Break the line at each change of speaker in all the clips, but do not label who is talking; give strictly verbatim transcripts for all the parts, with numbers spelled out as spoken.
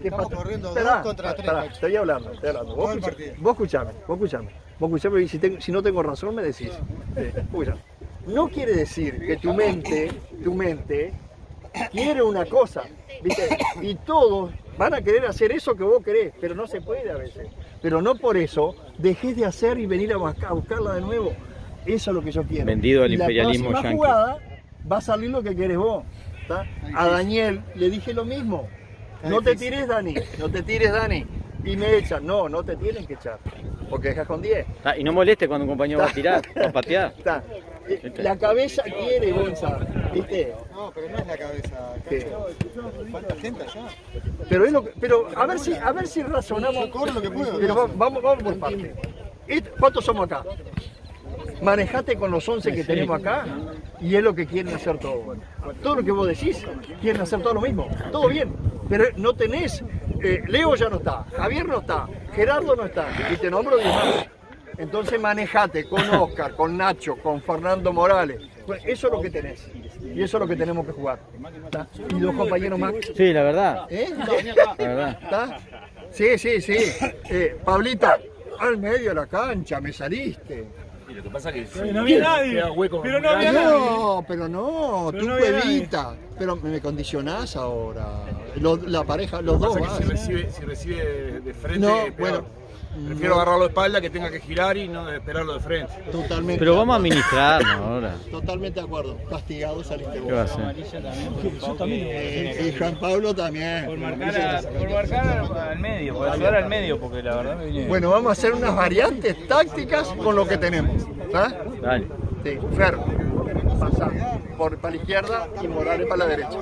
Estamos
pata...
corriendo
Esperá,
dos contra tres.
esperá, estoy hablando, estoy hablando. Vos,
Todo el
escuchá,
partido.
vos escuchame, vos escuchame. Vos escuchame y si, tengo- si no tengo razón me decís. Eh, escuchá. No quiere decir que tu mente, tu mente, quiere una cosa, ¿viste? Y todos van a querer hacer eso que vos querés, pero no se puede a veces. Pero no por eso dejes de hacer y venir a, buscar, a buscarla de nuevo. Eso es lo que yo quiero.
Vendido al
Y
imperialismo
la próxima
yanqui.
jugada va a salir lo que querés vos. ¿Tá? A Daniel le dije lo mismo. No te tires, Dani, no te tires, Dani. Y me echan. No, no te tienen que echar. Porque dejas con diez.
Ah, y no moleste cuando un compañero va a tirar, va a patear.
Está. La cabeza quiere, Gonza, ¿viste?
No, pero no es la cabeza.
¿Qué?
Cacho. Falta gente allá.
Pero, es lo que- pero a ver si, a ver si razonamos.
Yo corro lo que puedo.
Pero va- vamos, vamos por parte. Est- ¿Cuántos somos acá? Manejate con los once que tenemos acá y es lo que quieren hacer todos. Todo lo que vos decís, quieren hacer todo lo mismo. Todo bien, pero no tenés. eh, Leo ya no está, Javier no está, Gerardo no está, y te nombro diez más. Entonces manejate con Oscar, con Nacho, con Fernando Morales. Pues eso es lo que tenés. Y eso es lo que tenemos que jugar. ¿Tá? Y dos compañeros más.
Sí, la verdad.
¿Eh?
La verdad.
¿Está? Sí, sí, sí. Eh, Pablito, al medio de la cancha, me saliste.
Y lo que pasa es que
Pero no había nadie.
queda hueco
Pero
muy
no había
grande.
nadie.
No, pero no,
Pero
tú
no había
Cuevita. Pero me condicionás ahora. Lo- la pareja, los
Lo
dos
que pasa es que si
vas.
recibe, si recibe de, de frente,
No,
peor.
bueno.
Prefiero agarrarlo de espalda que tenga que girar y no esperarlo de frente.
Totalmente.
Pero vamos a administrarnos ahora.
Totalmente de acuerdo. Castigado saliste vos.
¿Qué va a hacer?
Yo también.
Eh, y Juan Pablo también.
Por marcar, a- por marcar al, al medio, por ayudar al medio, porque la verdad me vine.
Bueno, vamos a hacer unas variantes tácticas con lo que tenemos. ¿Está?
Dale.
Sí, Fer, pasa por, para la izquierda y Morales para la derecha.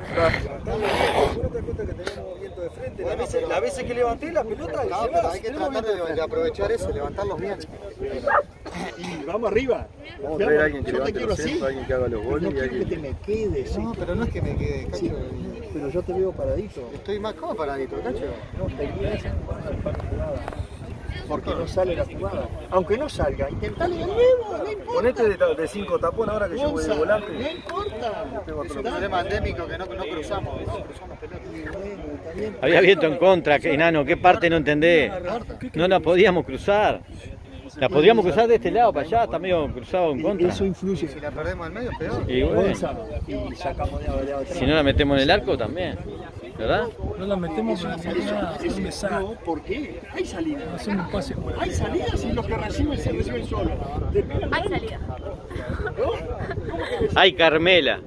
La veces, la veces que levanté la pelota, no, pero hay que tratar de, de aprovechar eso, levantarlos bien.
Y vamos arriba.
Vamos a traer a alguien que
Yo te
levante
quiero
los
así.
centros, alguien que haga los
Pero
goles
no
y
quiero que
alguien...
te me quedes.
No, pero no es que me quede, Cacho.
Sí, pero yo te veo paradito.
Estoy más como paradito, Cacho.
No, te quedas para la jugada. Porque no sale la jugada. Aunque no salga, intentale de nuevo, no importa.
Ponete de, de cinco tapón ahora que yo voy de
Gonza,
volante.
no importa.
Es un problema endémico que no, no cruzamos, no cruzamos pelotas.
Bueno, está bien.
Había viento en contra, que enano, ¿qué parte no entendés? No la podíamos cruzar. La podríamos cruzar de este lado para allá, está medio cruzado en contra.
Eso influye.
Si la perdemos al medio, peor.
Y bueno,
Gonza, y sacamos de de atrás.
si no la metemos en el arco también, ¿verdad?
No la metemos en una
Es-
un desastre.
No, ¿por qué? Hay salidas.
Hacemos un pase por
Hay salidas y los que reciben se reciben solos. Le pegan,
Hay salida.
¿no? ¿Cómo que les-
Ay, Carmela.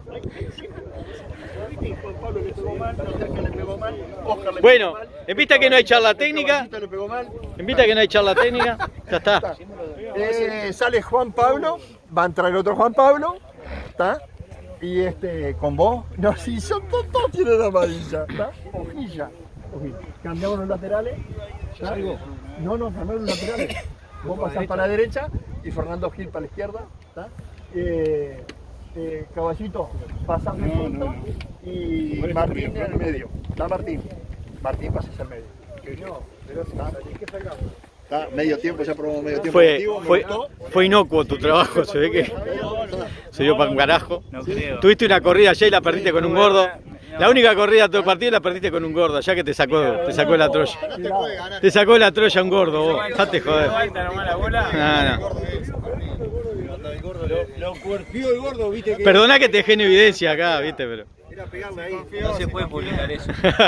Juan Pablo le pegó mal, Oscar le pegó mal, Oscar le
Bueno,
pegó mal,
en vista que no hay charla técnica,
Caballito le pegó mal.
en vista que no hay charla técnica, ya está.
Eh, sale Juan Pablo, va a entrar el otro Juan Pablo, ¿está? Y este, con vos, no, si son todos, todos tienen amarilla, ¿está? Hojilla, hojilla. Cambiamos los laterales, ¿está? No, no, cambiamos los laterales. Vos pasás para la derecha y Fernando Gil para la izquierda, ¿está? Eh, eh, Caballito, pasás de punto y Martín en el medio, ¿está Martín? Martín pasas al medio. No, pero está. Está, medio tiempo, ya probamos medio tiempo.
Fue,
activo, me
fue,
gustó.
fue inocuo tu trabajo, se ve que se dio para un carajo.
No creo.
Tuviste una corrida ayer y la perdiste con un gordo. La única corrida de todo el partido la perdiste con un gordo, ya que te sacó, te sacó la Troya.
No te puede ganar.
Te sacó la Troya un gordo, vos. Dejate joder.
Falta nomás la bola.
No, no.
Lo cuerpió el gordo, viste que
Perdona que te dejé en evidencia acá, viste, pero.
era pegarle ahí.
No se puede publicar eso.